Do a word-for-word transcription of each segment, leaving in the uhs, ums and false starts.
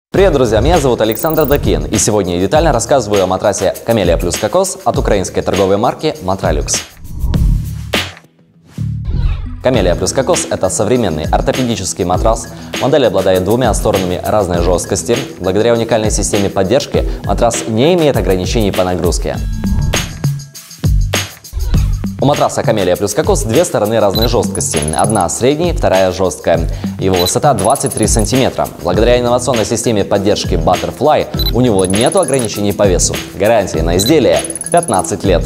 Привет, друзья! Меня зовут Александр Дакин, и сегодня я детально рассказываю о матрасе Камелия плюс Кокос от украинской торговой марки Матралюкс. Камелия плюс Кокос – это современный ортопедический матрас. Модель обладает двумя сторонами разной жесткости. Благодаря уникальной системе поддержки матрас не имеет ограничений по нагрузке. У матраса Камелия плюс Кокос две стороны разной жесткости. Одна средняя, вторая жесткая. Его высота двадцать три сантиметра. Благодаря инновационной системе поддержки Butterfly у него нет ограничений по весу. Гарантия на изделие пятнадцать лет.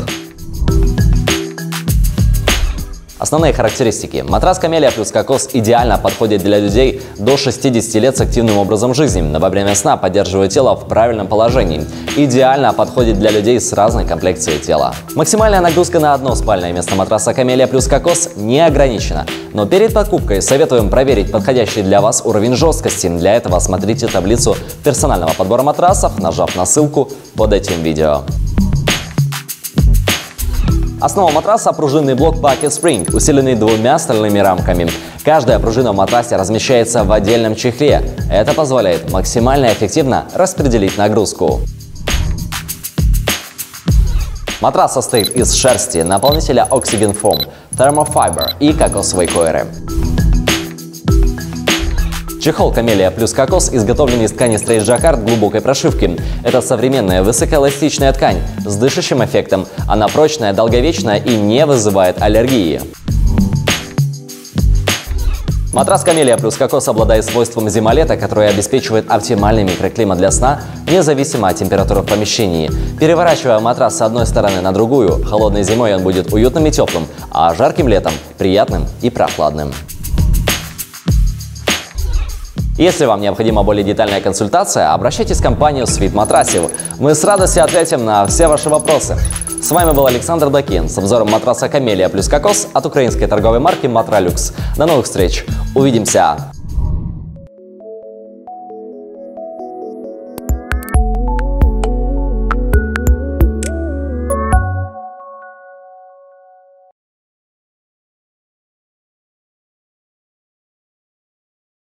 Основные характеристики. Матрас Камелия плюс Кокос идеально подходит для людей до шестидесяти лет с активным образом жизни. Во время сна поддерживает тело в правильном положении. Идеально подходит для людей с разной комплекцией тела. Максимальная нагрузка на одно спальное место матраса Камелия плюс Кокос не ограничена. Но перед покупкой советуем проверить подходящий для вас уровень жесткости. Для этого смотрите таблицу персонального подбора матрасов, нажав на ссылку под этим видео. Основа матраса – пружинный блок Bucket Spring, усиленный двумя стальными рамками. Каждая пружина в матрасе размещается в отдельном чехле. Это позволяет максимально эффективно распределить нагрузку. Матрас состоит из шерсти, наполнителя Oxygen Foam, Thermofiber и кокосовой койры. Чехол Камелия плюс Кокос изготовлен из ткани Stretch Jacquard глубокой прошивки. Это современная высокоэластичная ткань с дышащим эффектом. Она прочная, долговечная и не вызывает аллергии. Матрас Камелия плюс Кокос обладает свойством зимолета, которое обеспечивает оптимальный микроклимат для сна, независимо от температуры в помещении. Переворачивая матрас с одной стороны на другую, холодной зимой он будет уютным и теплым, а жарким летом – приятным и прохладным. Если вам необходима более детальная консультация, обращайтесь в компанию Sweet Matrasiv. Мы с радостью ответим на все ваши вопросы. С вами был Александр Дакин с обзором матраса Камелия плюс Кокос от украинской торговой марки Матралюкс. До новых встреч! Увидимся!